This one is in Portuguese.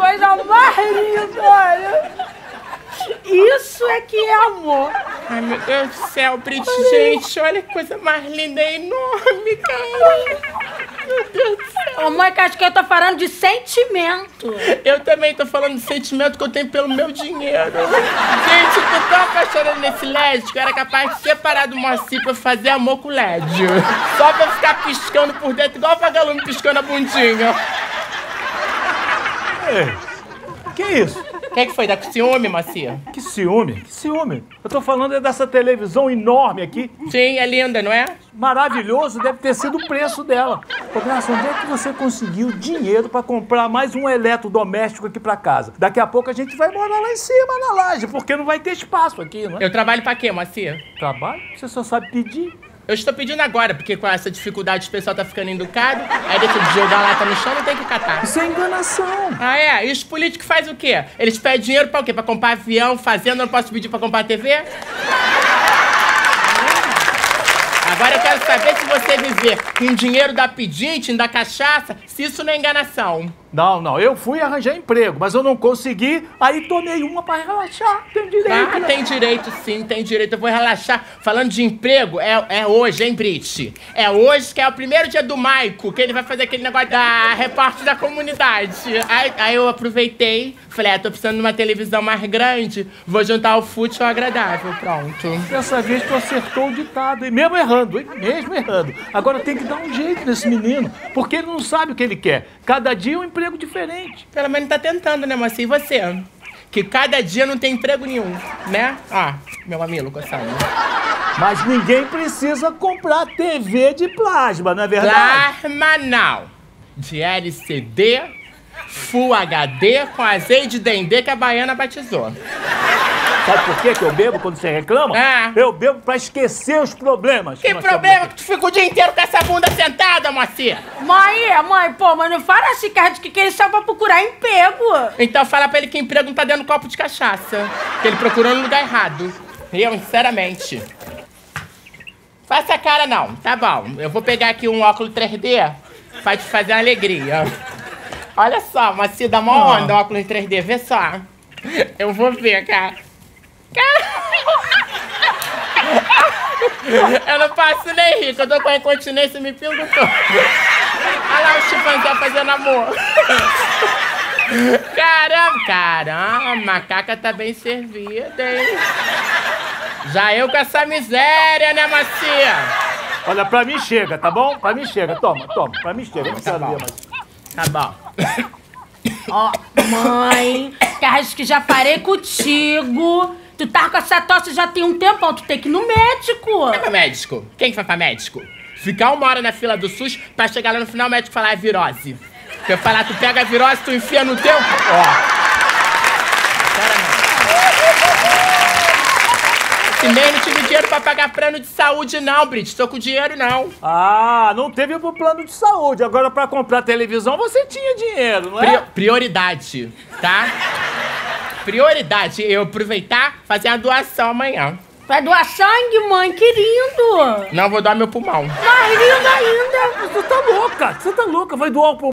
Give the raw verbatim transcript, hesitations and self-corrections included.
coisa mais linda, olha. Isso é que é amor. Ai, meu Deus do céu, Brit, gente, olha que coisa mais linda e enorme, cara. Meu Deus do céu. Ô, mãe, que acho que eu tô falando de sentimento. Eu também tô falando de sentimento que eu tenho pelo meu dinheiro. Gente, eu tô tão apaixonada nesse L E D que eu era capaz de separar do Moacir pra fazer amor com o L E D. Só pra ficar piscando por dentro, igual vagalume piscando a bundinha. Ei, que isso? O que, que foi? Tá com ciúme, Moacir? Que ciúme? Que ciúme? Eu tô falando é dessa televisão enorme aqui. Sim, é linda, não é? Maravilhoso, deve ter sido o preço dela. Ô, Graça, onde é que você conseguiu dinheiro pra comprar mais um eletrodoméstico aqui pra casa? Daqui a pouco a gente vai morar lá em cima, na laje, porque não vai ter espaço aqui, não é? Eu trabalho pra quê, Moacir? Trabalho? Você só sabe pedir. Eu estou pedindo agora, porque com essa dificuldade o pessoal tá ficando educado, aí deixa de jogar lata no chão, não tem que catar. Isso é enganação. Ah, é? E os políticos fazem o quê? Eles pedem dinheiro pra o quê? Pra comprar avião, fazenda, não posso pedir pra comprar T V? Agora eu quero saber se você viver com dinheiro da pedinte, da cachaça, se isso não é enganação. Não, não, eu fui arranjar emprego, mas eu não consegui, aí tomei uma pra relaxar, tem direito. Ah, né? tem direito sim, tem direito, eu vou relaxar. Falando de emprego, é, é hoje, hein, Brit? É hoje que é o primeiro dia do Maico, que ele vai fazer aquele negócio da repórter da comunidade. Aí, aí eu aproveitei, falei, ah, tô precisando de uma televisão mais grande, vou juntar o fútil ao agradável, pronto. Dessa vez tu acertou o ditado, e mesmo errando, hein? Mesmo errando. Agora tem que dar um jeito nesse menino, porque ele não sabe o que ele quer. Cada dia é um emprego diferente. Pelo menos tá tentando, né, Moacir? E você? Que cada dia não tem emprego nenhum, né? Ah, meu mamilo coçando. Mas ninguém precisa comprar T V de plasma, não é verdade? Plasma não. De L C D, Full H D com azeite de dendê que a baiana batizou. Sabe por quê que eu bebo quando você reclama? Ah. Eu bebo pra esquecer os problemas. Que problema que tu fica o dia inteiro com essa bunda sentada, Moacir? Mãe, mãe, pô, mas não fala assim, cara, de que ele só vai procurar emprego. Então fala pra ele que emprego não tá dando copo de cachaça. Que ele procurou no lugar errado. Eu, sinceramente. Faça a cara não, tá bom. Eu vou pegar aqui um óculos três D pra te fazer uma alegria. Olha só, Moacir, dá uma onda, ah. óculos três D, vê só. Eu vou ver, cara. Eu não passo nem rir, que eu tô com a incontinência e me pingo todo. Olha lá o chimpanzé fazendo amor. Caramba, caramba, a macaca tá bem servida, hein? Já eu com essa miséria, né, Moacir? Olha, pra mim chega, tá bom? Pra mim chega, toma, toma, pra mim chega, não Tá quero bom. ver mais. Tá bom. Ó, mãe, que acho que já parei contigo. Tu tá com essa tosse já tem um tempão, tu tem que ir no médico. Vai pra médico. Quem que vai pra médico? Ficar uma hora na fila do SUS pra chegar lá no final o médico falar é virose. Se eu falar, tu pega a virose, tu enfia no teu... Ó. Esse mês não tive dinheiro pra pagar plano de saúde não, Brit. Tô com dinheiro não. Ah, não teve pro plano de saúde. Agora pra comprar televisão você tinha dinheiro, não é? Pri- prioridade, tá? Prioridade. Eu aproveitar fazer a doação amanhã. Vai doar sangue, mãe, que lindo. Não, vou doar meu pulmão. Mais lindo ainda. Você tá louca, você tá louca. Vai doar o